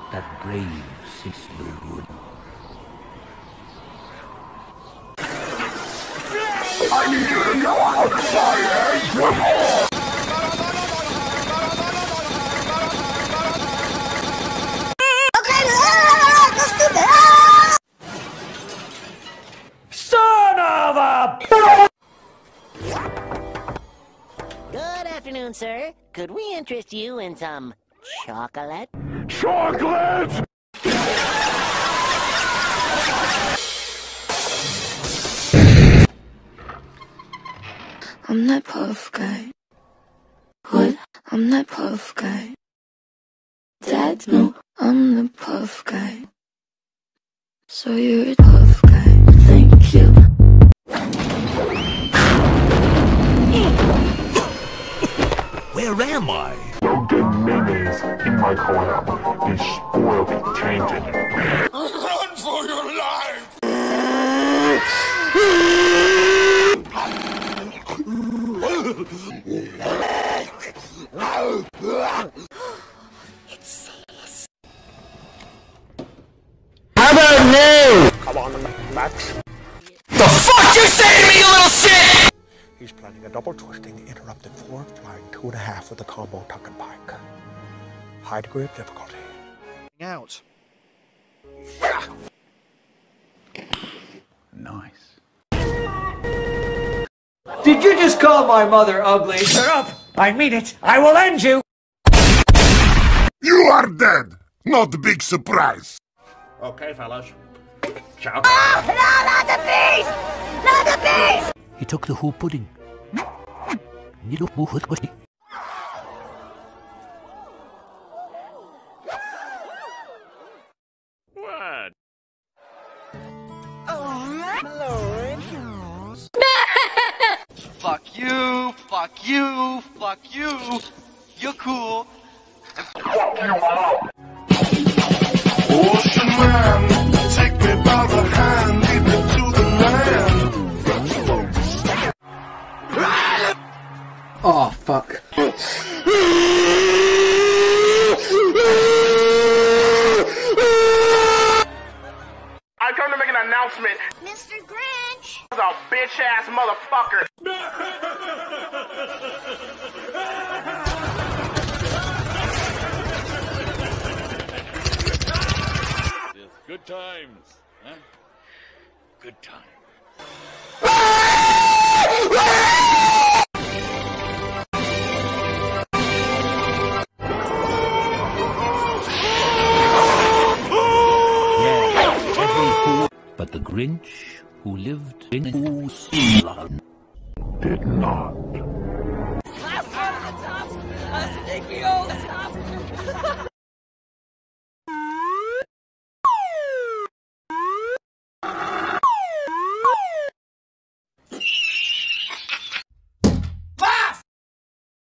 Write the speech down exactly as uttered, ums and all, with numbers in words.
that brave sisterhood. I need you to go outside and swim. Son of a... Good afternoon, sir. Could we interest you in some chocolate? Chocolate! I'm that puff guy. What? I'm that puff guy. Dad, no, I'm the puff guy. So you're a tough guy. Thank you. Where am I? Don't get mayonnaise in my collab. Be spoiled, be tainted. Run for your life! It's serious. How about no? Come on, Max. The fuck you say to me, you little shit! He's planning a double twisting, interrupted forward flying two and a half with a combo tuck and pike. High degree of difficulty. Out. Nice. Did you just call my mother ugly? Shut up! I mean it! I will end you! You are dead! Not a big surprise! Okay, fellas. Ciao. Ah, no, not the beast! Not the beast! He took the whole pudding. What? Fuck you, fuck you, fuck you. You're cool. Fuck you all! Ocean man, take me by the hand, lead me to the land. Oh, fuck. I come to make an announcement. Mister Grinch! This is a bitch-ass motherfucker. Good times, huh? Good times. But the Grinch who lived in Oos did Did not.